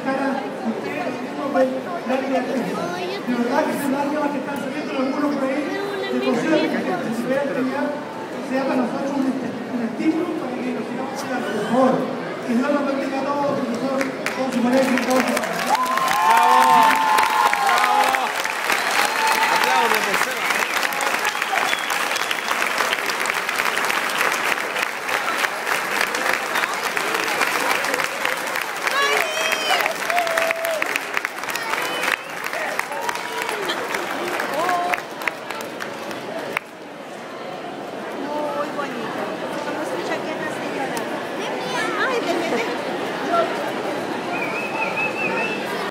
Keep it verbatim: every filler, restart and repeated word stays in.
cara ustedes mismos ven la libertad. De verdad que se lágrimas que están saliendo algunos por ahí, de posible que se supera actividad, sea para nosotros un, un estímulo para que nos sigamos cuidando, por favor. Que Dios nos bendiga a todos, profesor, con su manejo y todo.